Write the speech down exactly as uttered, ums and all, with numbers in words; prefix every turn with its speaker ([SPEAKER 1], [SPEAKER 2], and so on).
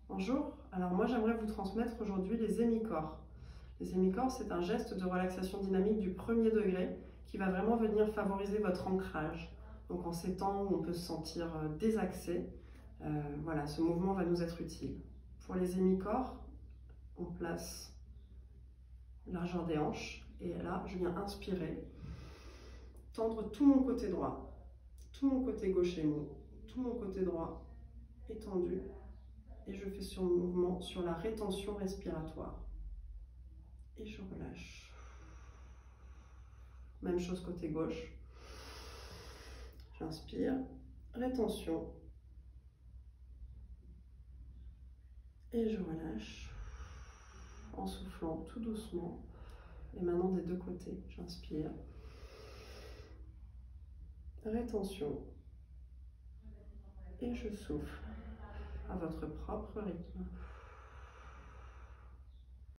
[SPEAKER 1] Bonjour, alors moi j'aimerais vous transmettre aujourd'hui les hémicorps. Les hémicorps, c'est un geste de relaxation dynamique du premier degré qui va vraiment venir favoriser votre ancrage. Donc en ces temps où on peut se sentir désaxé, euh, voilà, ce mouvement va nous être utile. Pour les hémicorps, on place largeur des hanches et là je viens inspirer, tendre tout mon côté droit, tout mon côté gauche est mou, tout mon côté droit est tendu. Et je fais ce mouvement sur la rétention respiratoire. Et je relâche. Même chose côté gauche. J'inspire, rétention. Et je relâche en soufflant tout doucement. Et maintenant des deux côtés, j'inspire. Rétention. Et je souffle à votre propre rythme.